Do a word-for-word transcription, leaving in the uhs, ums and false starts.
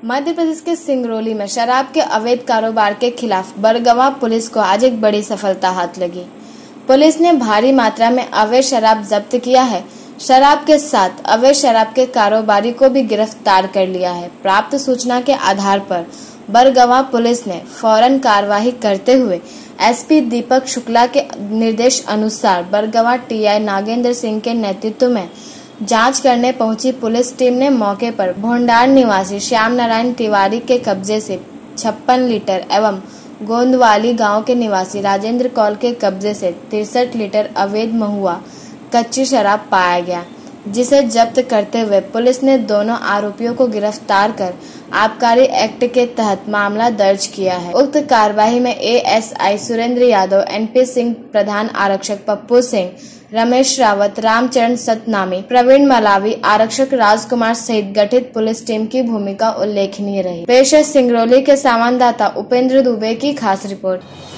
मध्य प्रदेश के सिंगरौली में शराब के अवैध कारोबार के खिलाफ बरगवां पुलिस को आज एक बड़ी सफलता हाथ लगी। पुलिस ने भारी मात्रा में अवैध शराब जब्त किया है। शराब के साथ अवैध शराब के कारोबारी को भी गिरफ्तार कर लिया है। प्राप्त सूचना के आधार पर बरगवां पुलिस ने फौरन कार्रवाई करते हुए एसपी दीपक शुक्ला के निर्देश अनुसार बरगवां टीआई नागेंद्र सिंह के नेतृत्व में जांच करने पहुंची पुलिस टीम ने मौके पर भोंडार निवासी श्याम नारायण तिवारी के कब्जे से छप्पन लीटर एवं गोंदवाली गांव के निवासी राजेंद्र कौल के कब्जे से तिरसठ लीटर अवैध महुआ कच्ची शराब पाया गया, जिसे जब्त करते हुए पुलिस ने दोनों आरोपियों को गिरफ्तार कर आबकारी एक्ट के तहत मामला दर्ज किया है। उक्त कार्रवाई में एएसआई सुरेंद्र यादव, एनपी सिंह, प्रधान आरक्षक पप्पू सिंह, रमेश रावत, रामचरण सतनामी, प्रवीण मलावी, आरक्षक राजकुमार सहित गठित पुलिस टीम की भूमिका उल्लेखनीय रही। पेश है सिंगरौली के संवाददाता उपेंद्र दुबे की खास रिपोर्ट।